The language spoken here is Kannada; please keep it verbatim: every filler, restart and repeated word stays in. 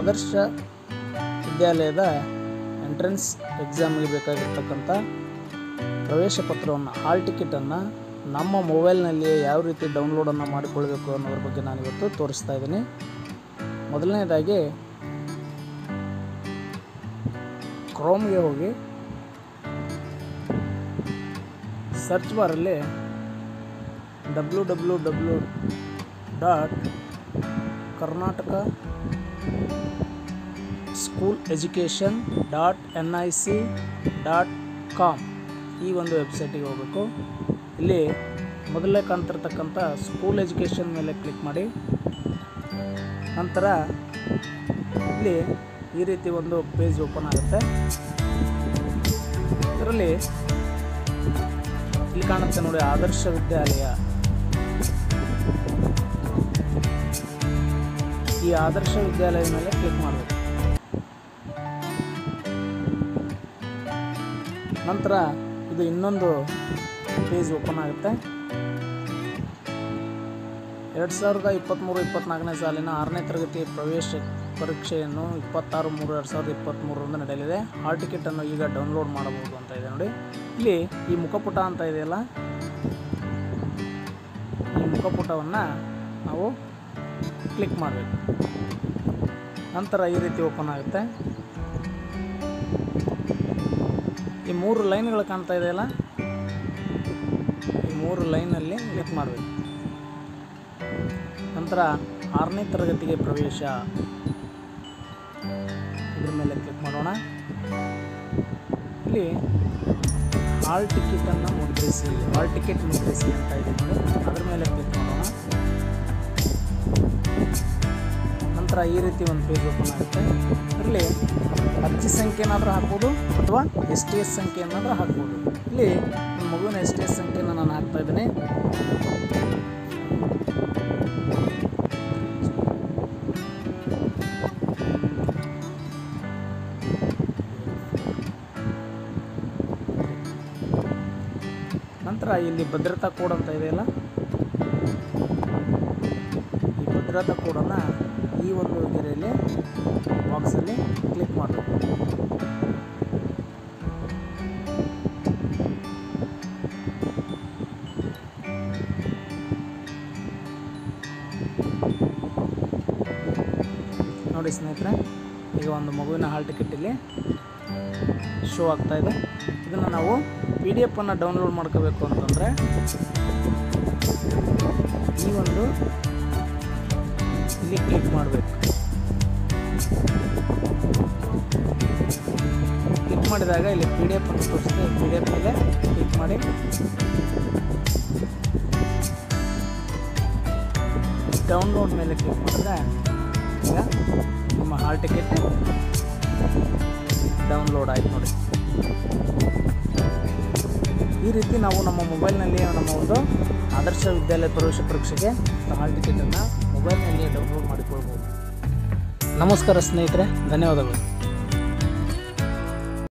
ಆದರ್ಶ ವಿದ್ಯಾಲಯದ ಎಂಟ್ರೆನ್ಸ್ ಎಕ್ಸಾಮ್ಗೆ ಬೇಕಾಗಿರ್ತಕ್ಕಂಥ ಪ್ರವೇಶ ಪತ್ರವನ್ನು ಹಾಲ್ ಟಿಕೆಟನ್ನು ನಮ್ಮ ಮೊಬೈಲ್ನಲ್ಲಿ ಯಾವ ರೀತಿ ಡೌನ್ಲೋಡನ್ನು ಮಾಡಿಕೊಳ್ಬೇಕು ಅನ್ನೋದ್ರ ಬಗ್ಗೆ ನಾನಿವತ್ತು ತೋರಿಸ್ತಾ ಇದ್ದೀನಿ. ಮೊದಲನೇದಾಗಿ ಕ್ರೋಮ್ಗೆ ಹೋಗಿ ಸರ್ಚ್ ಬಾರಲ್ಲಿ W W W dot Karnataka school education dot N I C dot com ಈ ಒಂದು ವೆಬ್ಸೈಟಿಗೆ ಹೋಗಬೇಕು. ಇಲ್ಲಿ ಮೊದಲೇ ಕಾಣ್ತಿರ್ತಕ್ಕಂಥ ಸ್ಕೂಲ್ ಎಜುಕೇಷನ್ ಮೇಲೆ ಕ್ಲಿಕ್ ಮಾಡಿ. ನಂತರ ಇಲ್ಲಿ ಈ ರೀತಿ ಒಂದು ಪೇಜ್ ಓಪನ್ ಆಗುತ್ತೆ. ಇದರಲ್ಲಿ ಇಲ್ಲಿ ಕಾಣುತ್ತೆ ನೋಡಿ, ಆದರ್ಶ ವಿದ್ಯಾಲಯ. ಈ ಆದರ್ಶ ವಿದ್ಯಾಲಯದ ಮೇಲೆ ಕ್ಲಿಕ್ ಮಾಡಬೇಕು. ನಂತರ ಇದು ಇನ್ನೊಂದು ಪೇಜ್ ಓಪನ್ ಆಗುತ್ತೆ. ಎರಡು ಸಾವಿರದ ಇಪ್ಪತ್ತ್ಮೂರು ಇಪ್ಪತ್ತ್ನಾಲ್ಕನೇ ಸಾಲಿನ ಆರನೇ ತರಗತಿ ಪ್ರವೇಶ ಪರೀಕ್ಷೆಯನ್ನು ಇಪ್ಪತ್ತಾರು ಮೂರು ಎರಡು ಸಾವಿರದ ಇಪ್ಪತ್ತ್ಮೂರರಂದು ನಡೆಯಲಿದೆ. ಹಾಲ್ ಟಿಕೆಟನ್ನು ಈಗ ಡೌನ್ಲೋಡ್ ಮಾಡಬಹುದು ಅಂತ ಇದೆ ನೋಡಿ. ಇಲ್ಲಿ ಈ ಮುಖಪುಟ ಅಂತ ಇದೆಯಲ್ಲ, ಈ ಮುಖಪುಟವನ್ನು ನಾವು ಕ್ಲಿಕ್ ಮಾಡಬೇಕು. ನಂತರ ಈ ರೀತಿ ಓಪನ್ ಆಗುತ್ತೆ. ಈ ಮೂರು ಲೈನ್ಗಳು ಕಾಣ್ತಾ ಇದೆಯಲ್ಲ, ಈ ಮೂರು ಲೈನಲ್ಲಿ ಕ್ಲಿಕ್ ಮಾಡಬೇಕು. ನಂತರ ಆರನೇ ತರಗತಿಗೆ ಪ್ರವೇಶ ಇದ್ರ ಮೇಲೆ ಕ್ಲಿಕ್ ಮಾಡೋಣ. ಇಲ್ಲಿ ಹಾಲ್ ಟಿಕೆಟನ್ನು ಮುದ್ರಿಸಿ, ಹಾಲ್ ಟಿಕೆಟ್ ಮುದ್ರಿಸಿ ಅಂತ ಇದೆ ನೋಡಿ, ಅದ್ರ ಮೇಲೆ ಕ್ಲಿಕ್ ಮಾಡೋಣ. ನಂತರ ಈ ರೀತಿ ಒಂದು ಪೇಜ್ ಓಪನ್ ಆಗುತ್ತೆ. ಇದರಲ್ಲಿ ಅರ್ಜಿ ಸಂಖ್ಯೆ ಏನಾದರೂ ಹಾಕ್ಬೋದು ಅಥವಾ ಎಸ್ ಟಿ ಎಸ್ ಸಂಖ್ಯೆ ಏನಾದರೂ ಹಾಕ್ಬೋದು. ಇಲ್ಲಿ ನನ್ನ ಮಗುವಿನ ಎಸ್ ಟಿ ಎಸ್ ಸಂಖ್ಯೆಯನ್ನು ನಾನು ಹಾಕ್ತಾ ಇದ್ದೀನಿ. ನಂತರ ಇಲ್ಲಿ ಭದ್ರತಾ ಕೋಡ್ ಅಂತ ಇದೆಯಲ್ಲ, ಈ ಭದ್ರತಾ ಕೋಡನ್ನು ಈ ಒಂದು ಗೆರೆಯಲ್ಲಿ ಬಾಕ್ಸಲ್ಲಿ ಕ್ಲಿಕ್ ಮಾಡಬೇಕು. ನೋಡಿ ಸ್ನೇಹಿತರೆ, ಈಗ ಒಂದು ಮಗುವಿನ ಹಾಲ್ ಟಿಕೆಟ್ ಇಲ್ಲಿ ಶೋ ಆಗ್ತಾ ಇದೆ. ಇದನ್ನು ನಾವು ಪಿ ಡಿ ಎಫ್ ಅನ್ನು ಡೌನ್ಲೋಡ್ ಮಾಡ್ಕೋಬೇಕು ಅಂತಂದರೆ ಈ ಒಂದು ಇಲ್ಲಿ ಕ್ಲಿಕ್ ಮಾಡಬೇಕು. ಕ್ಲಿಕ್ ಮಾಡಿದಾಗ ಇಲ್ಲಿ ಪಿ ಡಿ ಎಫ್ ಅನ್ನು ತೋರಿಸ್ತದೆ. ಪಿ ಡಿ ಎಫ್ ಮೇಲೆ ಕ್ಲಿಕ್ ಮಾಡಿ ಡೌನ್ಲೋಡ್ ಮೇಲೆ ಕ್ಲಿಕ್ ಮಾಡಿದ್ರೆ ಈಗ ನಿಮ್ಮ ಹಾಲ್ ಟಿಕೆಟ್ ಡೌನ್ಲೋಡ್ ಆಯ್ತು ನೋಡಿ. ಈ ರೀತಿ ನಾವು ನಮ್ಮ ಮೊಬೈಲ್ನಲ್ಲಿ ನಮ್ಮ ಒಂದು ಆದರ್ಶ ವಿದ್ಯಾಲಯ ಪ್ರವೇಶ ಪರೀಕ್ಷೆಗೆ ಹಾಲ್ ಟಿಕೆಟನ್ನು ಮೊಬೈಲ್ನಲ್ಲಿ ಡೌನ್ಲೋಡ್ ಮಾಡಿಕೊಳ್ಬೋದು. ನಮಸ್ಕಾರ ಸ್ನೇಹಿತರೆ, ಧನ್ಯವಾದಗಳು.